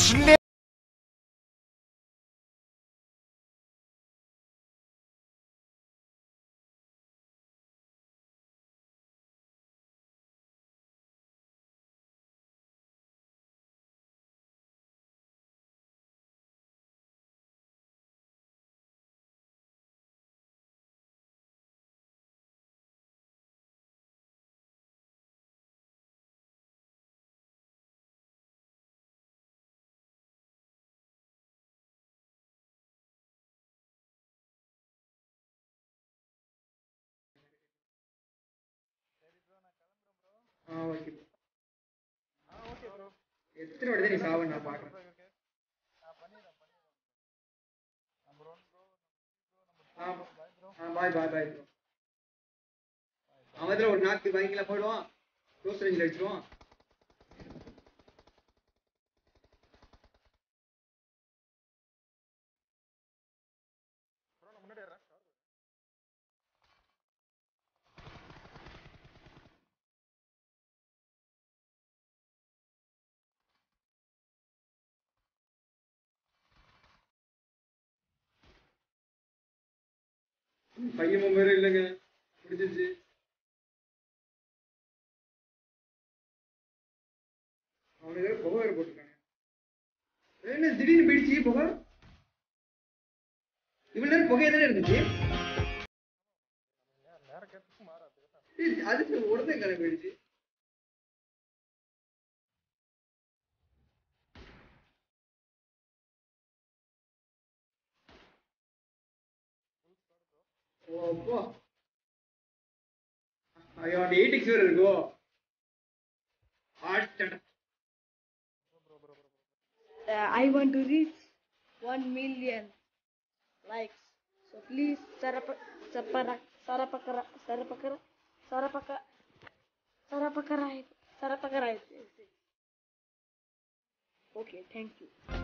Okay எத்தனை வாட்டி தான் நீ சாவ நான் பாக்குறேன். Bye bye bye bro. அவன் ஒரு நாக்கு வாங்கிக்கலாம் போயிடுவான். க்ளோஸ் ரேஞ்சில் அடிச்சிருவான். பையன் வேற இல்லைங்க முடிஞ்சிச்சு. அவனுக்கு வேற புகை வேற போட்டிருக்காங்க. என்ன திடீர்னு போயிடுச்சு புகை? இவ்வளவு நேரம் புகையா தானே இருந்துச்சு. அது உடனே கிளம்பி போயிடுச்சு. ஓப்போ ஐயோ அந்த 8x வேற இருக்கோ. I want to reach 1 million likes. So please sarapakara. Okay, thank you.